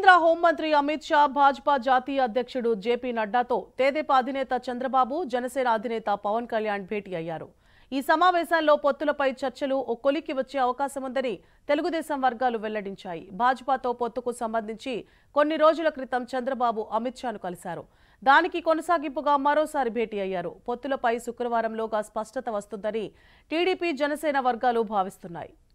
కేంద్ర హోంమంత్రి అమిత్ షా, భాజపా జాతీయ అధ్యక్షుడు జేపీ నడ్డాతో తెదేపా అధినేత చంద్రబాబు, జనసేన అధినేత పవన్ కళ్యాణ్ భేటీ అయ్యారు. ఈ సమావేశాల్లో పొత్తులపై చర్చలు ఓ కొలిక్కి వచ్చే అవకాశం ఉందని తెలుగుదేశం వర్గాలు వెల్లడించాయి. భాజపాతో పొత్తుకు సంబంధించి కొన్ని రోజుల క్రితం చంద్రబాబు అమిత్ షాను కలిశారు. దానికి కొనసాగింపుగా మరోసారి భేటీ అయ్యారు. పొత్తులపై శుక్రవారంలోగా స్పష్టత వస్తుందని టీడీపీ, జనసేన వర్గాలు భావిస్తున్నాయి.